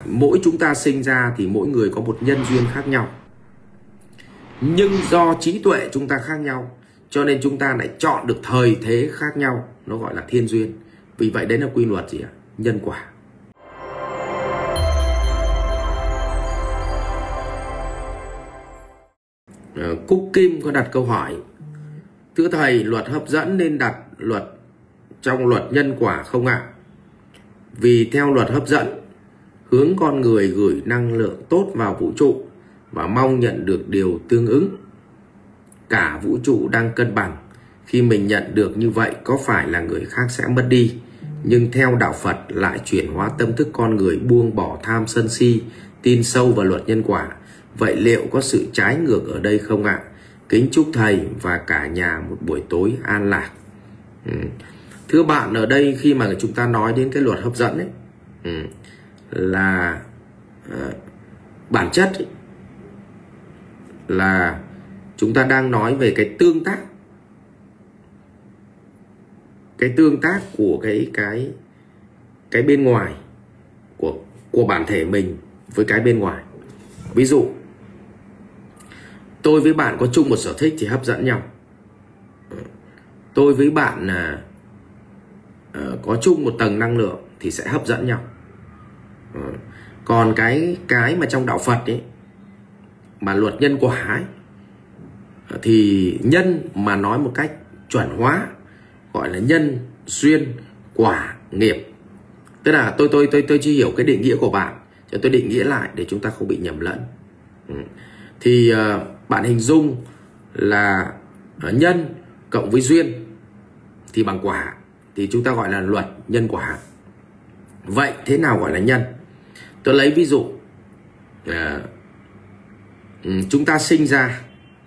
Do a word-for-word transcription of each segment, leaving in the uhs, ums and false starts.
Mỗi chúng ta sinh ra thì mỗi người có một nhân duyên khác nhau. Nhưng do trí tuệ chúng ta khác nhau, cho nên chúng ta lại chọn được thời thế khác nhau. Nó gọi là thiên duyên. Vì vậy đấy là quy luật gì ạ? Nhân quả. Cúc Kim có đặt câu hỏi: thưa thầy, luật hấp dẫn nên đặt luật trong luật nhân quả không ạ? Vì theo luật hấp dẫn, hướng con người gửi năng lượng tốt vào vũ trụ và mong nhận được điều tương ứng. Cả vũ trụ đang cân bằng. Khi mình nhận được như vậy, có phải là người khác sẽ mất đi? Nhưng theo đạo Phật lại chuyển hóa tâm thức con người, buông bỏ tham sân si, tin sâu vào luật nhân quả. Vậy liệu có sự trái ngược ở đây không ạ? Kính chúc thầy và cả nhà một buổi tối an lạc. Ừ. Thưa bạn, ở đây khi mà chúng ta nói đến cái luật hấp dẫn ấy, ừ, là uh, bản chất ấy, là chúng ta đang nói về cái tương tác, cái tương tác của cái cái cái bên ngoài của của bản thể mình với cái bên ngoài. Ví dụ tôi với bạn có chung một sở thích thì hấp dẫn nhau. Tôi với bạn là uh, có chung một tầng năng lượng thì sẽ hấp dẫn nhau. Uh, còn cái cái mà trong đạo Phật ấy, mà luật nhân quả ấy, thì nhân mà nói một cách chuẩn hóa gọi là nhân duyên quả nghiệp. Tức là tôi tôi tôi tôi chưa hiểu cái định nghĩa của bạn, cho tôi định nghĩa lại để chúng ta không bị nhầm lẫn. Ừ. Thì uh, bạn hình dung là uh, nhân cộng với duyên thì bằng quả, thì chúng ta gọi là luật nhân quả. Vậy thế nào gọi là nhân? Tôi lấy ví dụ uh, um, chúng ta sinh ra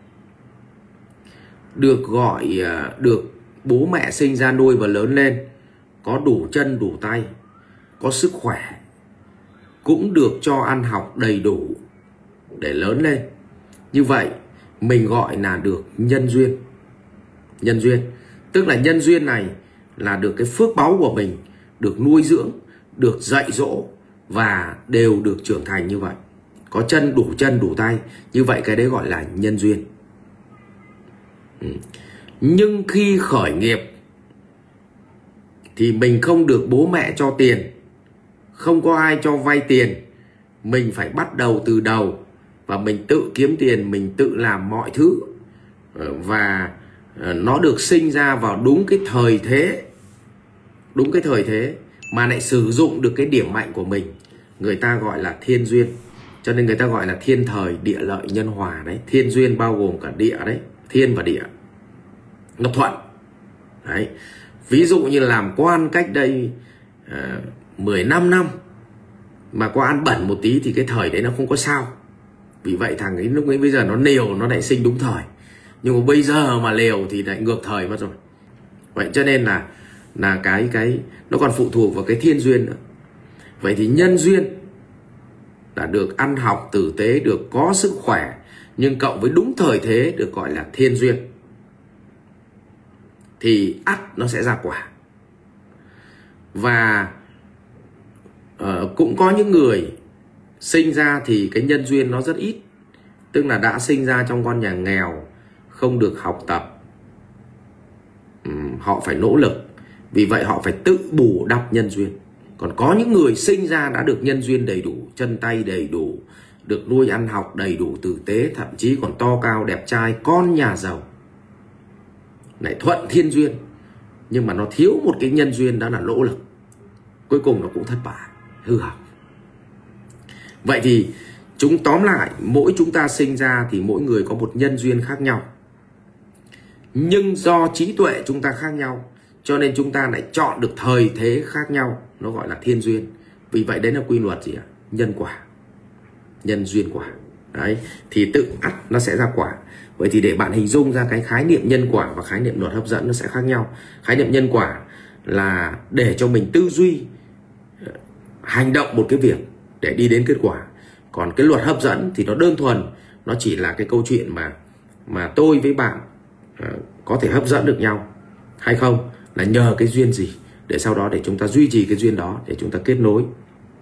được gọi uh, được bố mẹ sinh ra nuôi và lớn lên, có đủ chân đủ tay, có sức khỏe, cũng được cho ăn học đầy đủ để lớn lên. Như vậy mình gọi là được nhân duyên. Nhân duyên tức là nhân duyên này là được cái phước báu của mình, được nuôi dưỡng, được dạy dỗ và đều được trưởng thành như vậy. Có chân đủ chân đủ tay, như vậy cái đấy gọi là nhân duyên. Ừ. Nhưng khi khởi nghiệp thì mình không được bố mẹ cho tiền, không có ai cho vay tiền, mình phải bắt đầu từ đầu và mình tự kiếm tiền, mình tự làm mọi thứ. Và nó được sinh ra vào đúng cái thời thế, đúng cái thời thế mà lại sử dụng được cái điểm mạnh của mình, người ta gọi là thiên duyên. Cho nên người ta gọi là thiên thời địa lợi nhân hòa đấy. Thiên duyên bao gồm cả địa đấy, thiên và địa, nó thuận đấy. Ví dụ như làm quan cách đây uh, mười lăm năm mà có ăn bẩn một tí thì cái thời đấy nó không có sao. Vì vậy thằng ấy lúc ấy bây giờ nó liều nó lại sinh đúng thời. Nhưng mà bây giờ mà liều thì lại ngược thời mất rồi. Vậy cho nên là là cái cái nó còn phụ thuộc vào cái thiên duyên nữa. Vậy thì nhân duyên là được ăn học tử tế, được có sức khỏe, nhưng cộng với đúng thời thế được gọi là thiên duyên, thì ắt nó sẽ ra quả. Và uh, cũng có những người sinh ra thì cái nhân duyên nó rất ít, tức là đã sinh ra trong con nhà nghèo, không được học tập, um, họ phải nỗ lực, vì vậy họ phải tự bù đắp nhân duyên. Còn có những người sinh ra đã được nhân duyên đầy đủ, chân tay đầy đủ, được nuôi ăn học đầy đủ tử tế, thậm chí còn to cao đẹp trai, con nhà giàu, lại thuận thiên duyên, nhưng mà nó thiếu một cái nhân duyên, đó là nỗ lực, cuối cùng nó cũng thất bại, hư hỏng. Vậy thì chúng tóm lại, mỗi chúng ta sinh ra thì mỗi người có một nhân duyên khác nhau. Nhưng do trí tuệ chúng ta khác nhau, cho nên chúng ta lại chọn được thời thế khác nhau, nó gọi là thiên duyên. Vì vậy đấy là quy luật gì ạ? Nhân quả, nhân duyên quả. Đấy, thì tự ắt nó sẽ ra quả. Vậy thì để bạn hình dung ra cái khái niệm nhân quả và khái niệm luật hấp dẫn nó sẽ khác nhau. Khái niệm nhân quả là để cho mình tư duy, hành động một cái việc để đi đến kết quả. Còn cái luật hấp dẫn thì nó đơn thuần, nó chỉ là cái câu chuyện mà mà tôi với bạn uh, có thể hấp dẫn được nhau hay không, là nhờ cái duyên gì, để sau đó để chúng ta duy trì cái duyên đó, để chúng ta kết nối.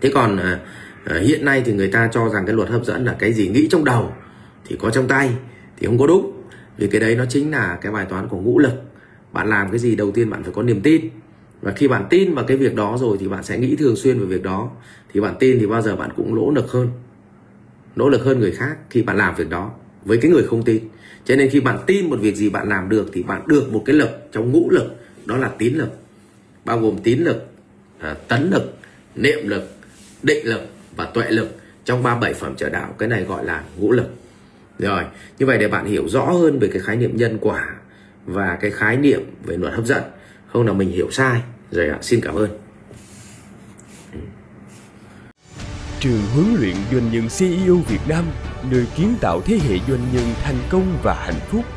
Thế còn à, à, hiện nay thì người ta cho rằng cái luật hấp dẫn là cái gì nghĩ trong đầu thì có trong tay, thì không có đúng. Vì cái đấy nó chính là cái bài toán của ngũ lực. Bạn làm cái gì đầu tiên bạn phải có niềm tin. Và khi bạn tin vào cái việc đó rồi thì bạn sẽ nghĩ thường xuyên về việc đó. Thì bạn tin thì bao giờ bạn cũng nỗ lực hơn. Nỗ lực hơn người khác khi bạn làm việc đó với cái người không tin. Cho nên khi bạn tin một việc gì bạn làm được thì bạn được một cái lực trong ngũ lực, đó là tín lực. Bao gồm tín lực, tấn lực, niệm lực, định lực và tuệ lực. Trong ba mươi bảy phẩm trợ đạo, cái này gọi là ngũ lực. Rồi, như vậy để bạn hiểu rõ hơn về cái khái niệm nhân quả và cái khái niệm về luật hấp dẫn, không là mình hiểu sai. Rồi ạ, xin cảm ơn. Trường huấn luyện doanh nhân xê e ô Việt Nam, nơi kiến tạo thế hệ doanh nhân thành công và hạnh phúc.